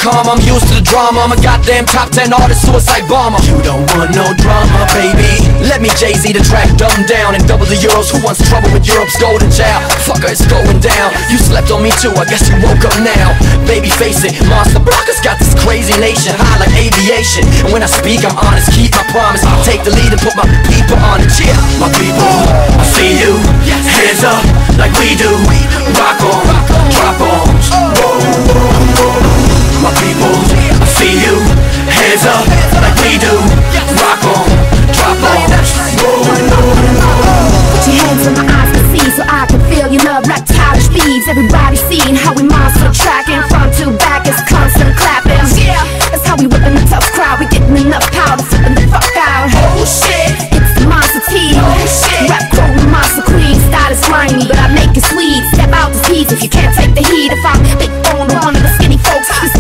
calm, I'm used to the drama. I'm a goddamn top 10 artist, suicide bomber. You don't want no drama, baby. Let me Jay-Z the track dumb down and double the euros. Who wants trouble with Europe's golden child? Fucker, it's going down. You slept on me too, I guess you woke up now. Baby, face it, Monster Blockers got this crazy nation high like aviation. And when I speak, I'm honest, keep my promise. I'll take the lead and put my people on it. Yeah, my people, I feel you. Hands up like we do. Rock on, drop bombs. My people, I feel you. Hands up like we do. Rock on, drop bombs. Put your hands on my eyes to see, so I can feel your love like tired speeds. Everybody seeing how we monster tracking from to back, it's constant clapping. Yeah, that's how we whipping the tough crowd. We getting enough power to flipping the fuck out. Oh shit, it's the Monster T. Oh shit, rap crew, Monster Queen. Style is grimy, but I make it sweet. Step out the seats if you can't take the heat. If I'm big bone or one of the skinny folks,